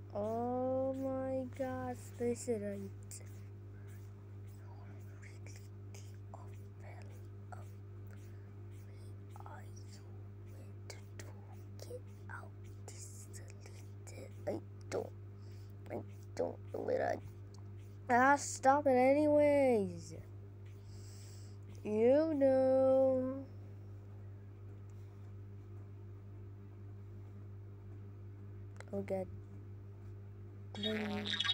Oh my gosh, listen, right. I don't know it. Stop it anyways. You know. Oh god. No.